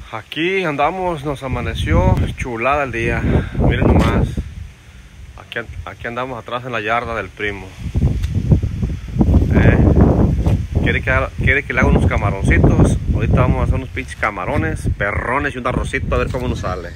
Aquí andamos, nos amaneció chulada el día. Miren nomás. Aquí andamos atrás en la yarda del primo. Quiere que le haga unos camaroncitos. Ahorita vamos a hacer unos pinches camarones, perrones y un arrocito a ver cómo nos sale.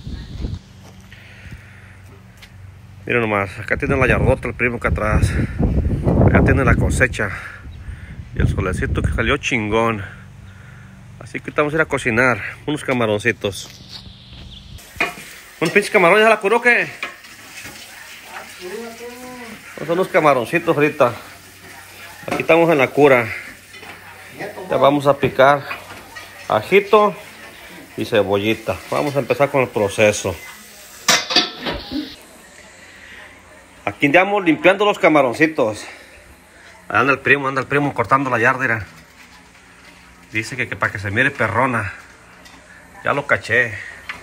Miren nomás, acá tiene la yardota el primo acá atrás. Acá tiene la cosecha. Y el solecito que salió chingón. Así que vamos a ir a cocinar unos camaroncitos. Unos pinches camarones, ¿ya la curó qué? Vamos a unos camaroncitos ahorita. Aquí estamos en la cura. Ya vamos a picar ajito y cebollita. Vamos a empezar con el proceso. Aquí andamos limpiando los camaroncitos. Anda el primo cortando la yarda, mira. Dice que para que se mire perrona. Ya lo caché.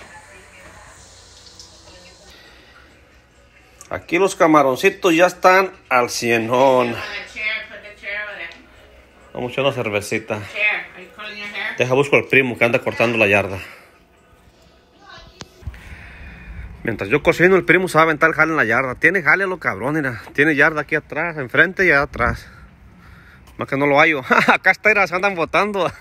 Aquí los camaroncitos ya están al cienón. Vamos a echar una cervecita. Deja busco al primo que anda cortando la yarda. Mientras yo cocino, el primo sabe aventar el jale en la yarda. Tiene jale a lo cabrón, mira. Tiene yarda aquí atrás, enfrente y atrás. Más que no lo hallo. Acá está, se andan botando.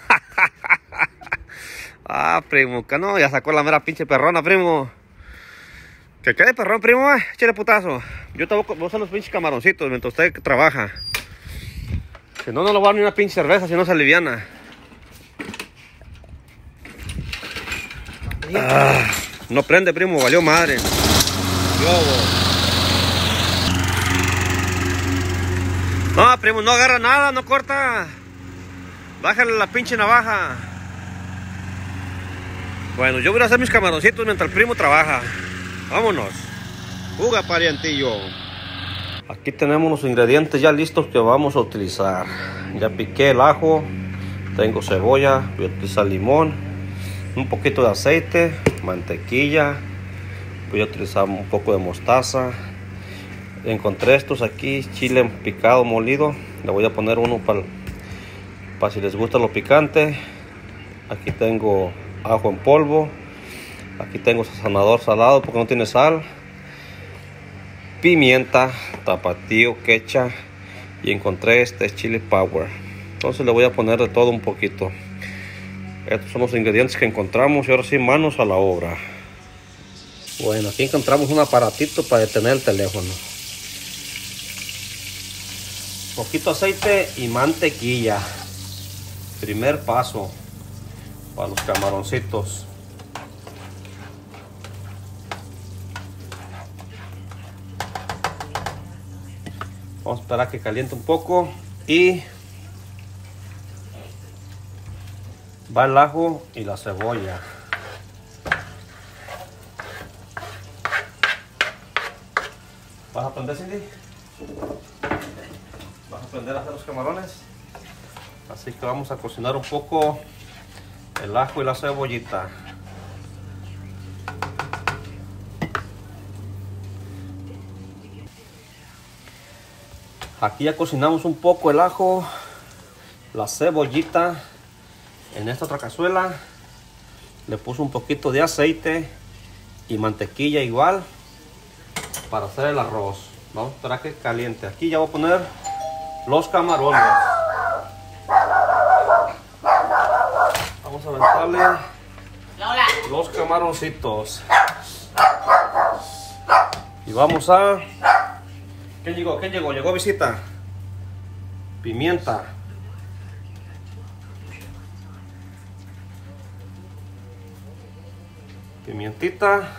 Ah, primo, que no, ya sacó la mera pinche perrona, primo. Que quede perrón, primo, échale putazo. Yo te voy a usar los pinches camaroncitos mientras usted trabaja. Si no, no lo va a dar ni una pinche cerveza, si no se aliviana. No prende, primo, valió madre. No, primo, no agarra nada, no corta. Bájale la pinche navaja. Bueno, yo voy a hacer mis camaroncitos mientras el primo trabaja. Vámonos. Juga, parientillo. Aquí tenemos los ingredientes ya listos que vamos a utilizar. Ya piqué el ajo. Tengo cebolla. Voy a utilizar limón. Un poquito de aceite. Mantequilla. Voy a utilizar un poco de mostaza. Encontré estos aquí, chile picado molido. Le voy a poner uno para si les gusta lo picante. Aquí tengo ajo en polvo. Aquí tengo sazonador salado porque no tiene sal. Pimienta, tapatío, ketchup. Y encontré este chili power. Entonces le voy a poner de todo un poquito. Estos son los ingredientes que encontramos. Y ahora sí, manos a la obra. Bueno, aquí encontramos un aparatito para detener el teléfono. Poquito aceite y mantequilla. Primer paso para los camaroncitos. Vamos a esperar a que caliente un poco y va el ajo y la cebolla. ¿Vas a aprender, Cindy? ¿Vas a aprender a hacer los camarones? Así que vamos a cocinar un poco el ajo y la cebollita. Aquí ya cocinamos un poco el ajo, la cebollita. En esta otra cazuela le puse un poquito de aceite y mantequilla igual para hacer el arroz. Vamos a esperar que caliente. Aquí ya voy a poner los camarones. Vamos a aventarle los camaroncitos. Y vamos a... ¿Quién llegó? ¿Quién llegó? Llegó visita. Pimienta. Pimientita.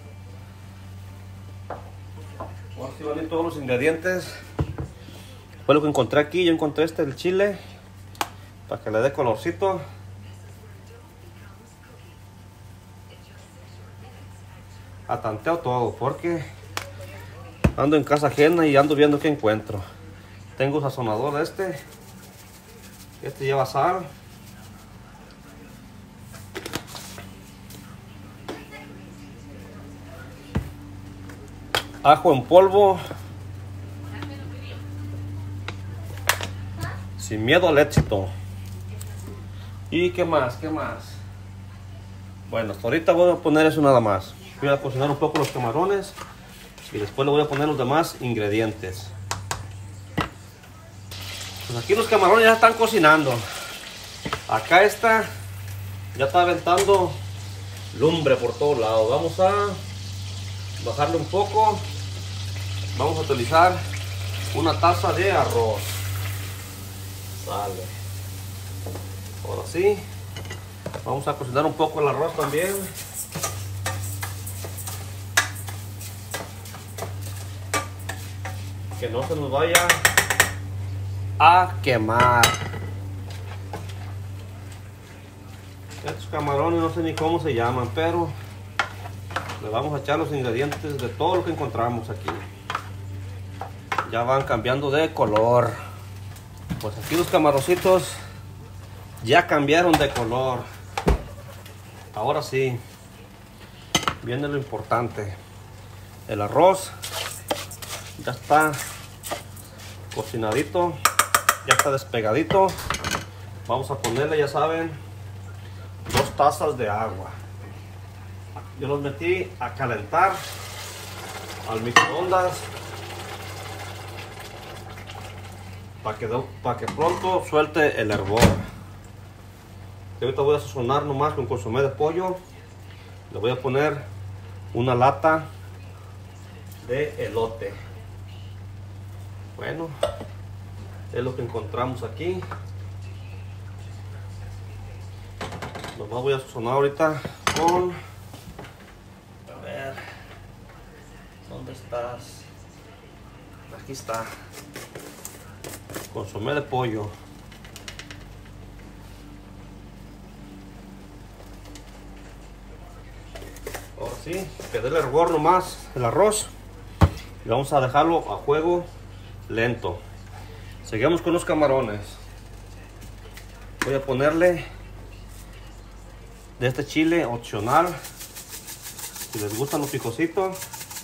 Ahora sí van a ir todos los ingredientes. Fue lo que encontré aquí. Yo encontré el chile para que le dé colorcito. Atanteo todo porque ando en casa ajena y ando viendo qué encuentro. Tengo sazonador de este lleva sal. Ajo en polvo. Sin miedo al éxito. ¿Y qué más? ¿Qué más? Bueno, hasta ahorita voy a poner eso nada más. Voy a cocinar un poco los camarones y después le voy a poner los demás ingredientes. Pues aquí los camarones ya están cocinando. Acá ya está aventando lumbre por todos lados. Vamos a bajarle un poco. Vamos a utilizar una taza de arroz. Sale. Ahora sí. Vamos a cocinar un poco el arroz también. Que no se nos vaya a quemar. Estos camarones no sé ni cómo se llaman, pero le vamos a echar los ingredientes de todo lo que encontramos aquí. Ya van cambiando de color. Pues aquí los camaroncitos ya cambiaron de color. Ahora sí, viene lo importante. El arroz ya está cocinadito, ya está despegadito. Vamos a ponerle, ya saben, 2 tazas de agua. Yo los metí a calentar al microondas para que pronto suelte el hervor. Y ahorita voy a sazonar nomás con consomé de pollo. Le voy a poner una lata de elote. Bueno, es lo que encontramos aquí. Nomás voy a sazonar ahorita con... A ver, ¿dónde estás? Aquí está. Consomé de pollo. Ahora sí, que dé el hervor nomás el arroz. Y vamos a dejarlo a fuego lento. Seguimos con los camarones. Voy a ponerle de este chile opcional. Si les gustan los picositos.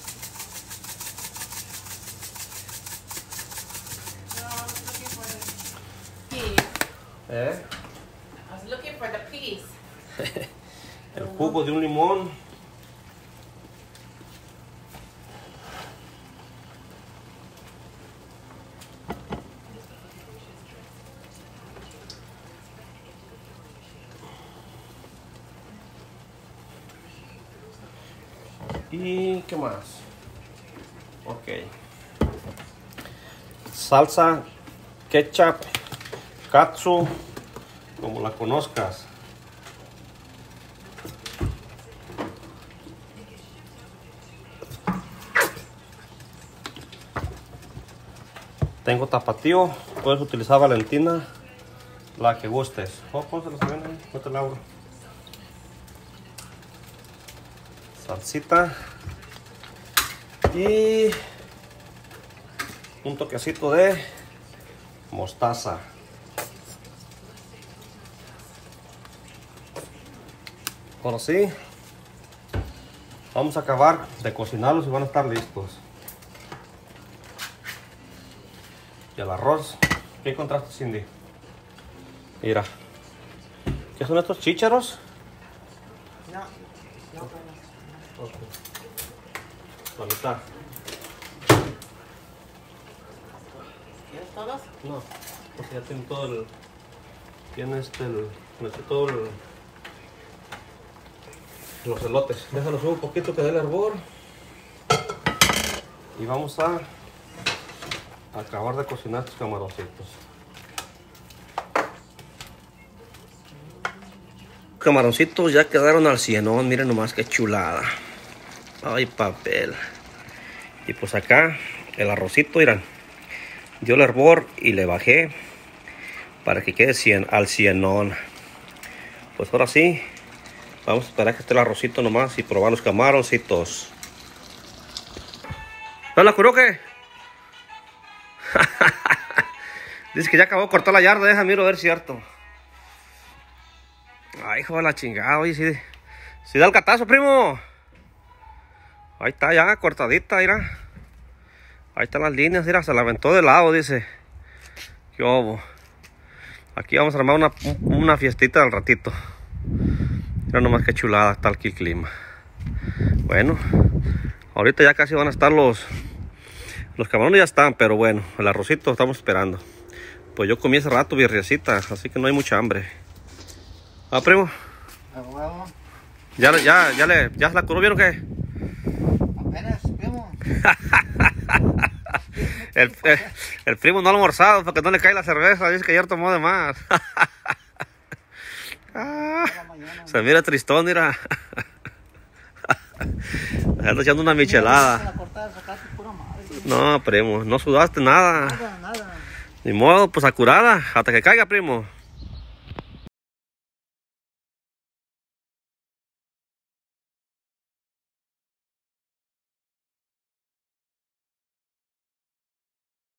I was looking for the peas. El jugo de un limón. ¿Y qué más? Ok. Salsa, ketchup, katsu, como la conozcas. Tengo tapatío, puedes utilizar Valentina, la que gustes. Pónselos también ahí, no te la abro. Salsita y un toquecito de mostaza. Ahora sí, vamos a acabar de cocinarlos y van a estar listos. Y el arroz, ¿qué encontraste, Cindy? Mira, ¿qué son estos chícharos? Okay. ¿Dónde está? ¿Quieres todos? No, porque ya tiene todo el... Tiene todo el... Los elotes. Déjalos un poquito que dé el hervor. Y vamos a acabar de cocinar estos camaroncitos. Camaroncitos ya quedaron al cienón. Miren nomás qué chulada. Ay, papel. Y pues acá el arrocito, miren, dio el hervor y le bajé para que quede al cienón. Pues ahora sí, vamos a esperar que esté el arrocito nomás y probar los camaroncitos. ¿Hola, Kuroke? Dice que ya acabó de cortar la yarda. Deja, miro a ver si es cierto. Ay, hijo de la chingada. Oye, si da el catazo, primo. Ahí está ya, cortadita, mira. Ahí están las líneas, mira, se la aventó de lado, dice. Qué obo. Aquí vamos a armar una fiestita al ratito. Mira nomás qué chulada está aquí el clima. Bueno, ahorita ya casi van a estar los camarones, ya están, pero bueno, el arrocito estamos esperando. Pues yo comí hace rato birriacita, así que no hay mucha hambre. ¿Ah, primo? ¿Ya se la curó bien o qué? Apenas, primo. El primo no ha almorzado porque no le cae la cerveza, dice que ayer tomó de más. Se mira tristón, mira. Está echando una michelada. No, primo, no sudaste nada. Nada. Ni modo, pues a curada, hasta que caiga, primo.